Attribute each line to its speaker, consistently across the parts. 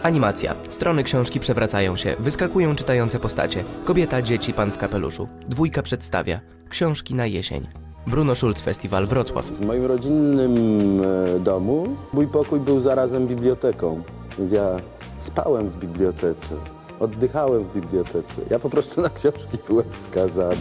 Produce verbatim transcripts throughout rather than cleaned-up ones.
Speaker 1: Animacja. Strony książki przewracają się, wyskakują czytające postacie. Kobieta, dzieci, pan w kapeluszu. Dwójka przedstawia. Książki na jesień. Bruno Schulz Festiwal Wrocław.
Speaker 2: W moim rodzinnym domu mój pokój był zarazem biblioteką, więc ja spałem w bibliotece, oddychałem w bibliotece. Ja po prostu na książki byłem skazany.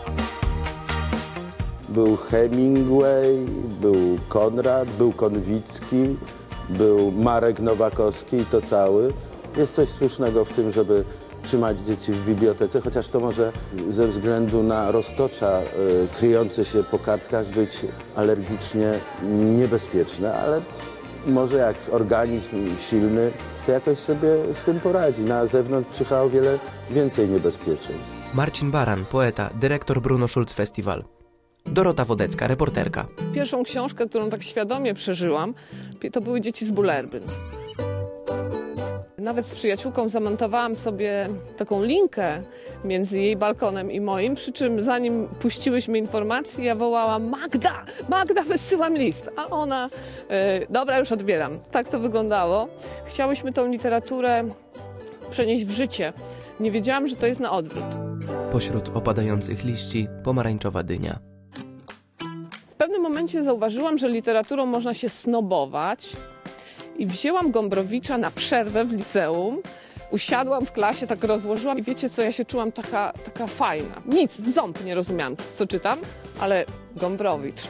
Speaker 2: Był Hemingway, był Konrad, był Konwicki, był Marek Nowakowski i to cały. Jest coś słusznego w tym, żeby trzymać dzieci w bibliotece, chociaż to może ze względu na roztocza y, kryjące się po kartkach być alergicznie niebezpieczne, ale może jak organizm silny, to jakoś sobie z tym poradzi. Na zewnątrz czyha o wiele więcej niebezpieczeństw.
Speaker 1: Marcin Baran, poeta, dyrektor Bruno Schulz Festiwal. Dorota Wodecka, reporterka.
Speaker 3: Pierwszą książkę, którą tak świadomie przeżyłam, to były Dzieci z Bullerbyn. Nawet z przyjaciółką zamontowałam sobie taką linkę między jej balkonem i moim, przy czym zanim puściłyśmy informacje, ja wołałam: Magda, Magda, wysyłam list, a ona, yy, dobra, już odbieram. Tak to wyglądało. Chciałyśmy tą literaturę przenieść w życie. Nie wiedziałam, że to jest na odwrót.
Speaker 1: Pośród opadających liści pomarańczowa dynia.
Speaker 3: W pewnym momencie zauważyłam, że literaturą można się snobować i wzięłam Gombrowicza na przerwę w liceum. Usiadłam w klasie, tak rozłożyłam i wiecie co, ja się czułam taka, taka fajna. Nic, w ząb nie rozumiałam, co czytam, ale Gombrowicz.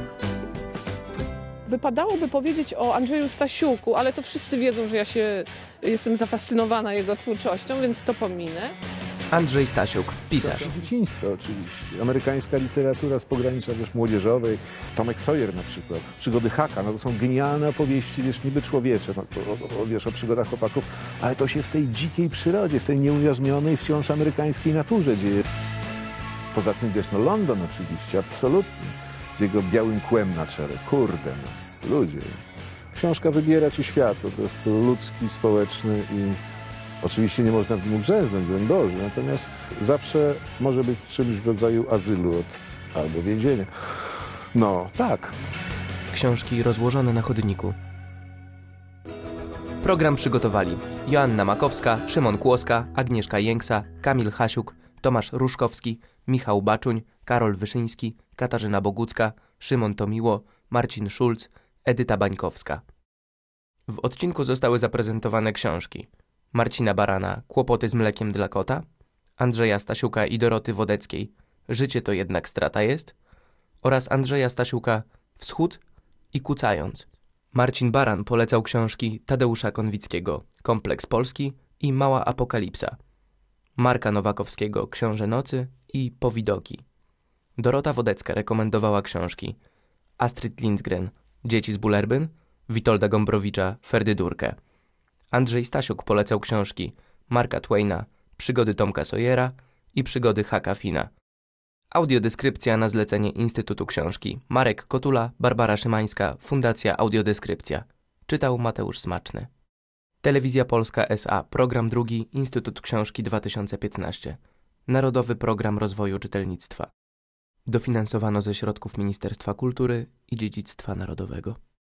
Speaker 3: Wypadałoby powiedzieć o Andrzeju Stasiuku, ale to wszyscy wiedzą, że ja się jestem zafascynowana jego twórczością, więc to pominę.
Speaker 1: Andrzej Stasiuk, pisarz.
Speaker 4: Dzieciństwo oczywiście. Amerykańska literatura z pogranicza wiesz, młodzieżowej. Tomek Sawyer na przykład. Przygody Haka. No to są genialne opowieści, wiesz, niby człowiecze. No, o, o, wiesz, o przygodach chłopaków. Ale to się w tej dzikiej przyrodzie, w tej nieujarzmionej wciąż amerykańskiej naturze dzieje. Poza tym, wiesz, no London oczywiście, absolutnie. Z jego białym kłem na czele. Kurde, no. Ludzie. Książka wybiera ci świat, po prostu ludzki, społeczny i oczywiście nie można w nim grzęznąć, broń Boże, natomiast zawsze może być czymś w rodzaju azylu od, albo więzienia. No, tak.
Speaker 1: Książki rozłożone na chodniku. Program przygotowali Joanna Makowska, Szymon Kłoska, Agnieszka Jęksa, Kamil Hasiuk, Tomasz Ruszkowski, Michał Baczuń, Karol Wyszyński, Katarzyna Bogucka, Szymon Tomiło, Marcin Schulz, Edyta Bańkowska. W odcinku zostały zaprezentowane książki Marcina Barana Kłopoty z mlekiem dla kota, Andrzeja Stasiuka i Doroty Wodeckiej Życie to jednak strata jest oraz Andrzeja Stasiuka Wschód i Kucając. Marcin Baran polecał książki Tadeusza Konwickiego Kompleks Polski i Mała Apokalipsa, Marka Nowakowskiego Książę Nocy i Powidoki. Dorota Wodecka rekomendowała książki Astrid Lindgren Dzieci z Bullerbyn, Witolda Gombrowicza Ferdydurkę. Andrzej Stasiuk polecał książki Marka Twaina Przygody Tomka Sawyera i Przygody Hucka Finna. Audiodeskrypcja na zlecenie Instytutu Książki. Marek Kotula, Barbara Szymańska, Fundacja Audiodeskrypcja. Czytał Mateusz Smaczny. Telewizja Polska S A. Program drugi. Instytut Książki dwa tysiące piętnaście. Narodowy Program Rozwoju Czytelnictwa. Dofinansowano ze środków Ministerstwa Kultury i Dziedzictwa Narodowego.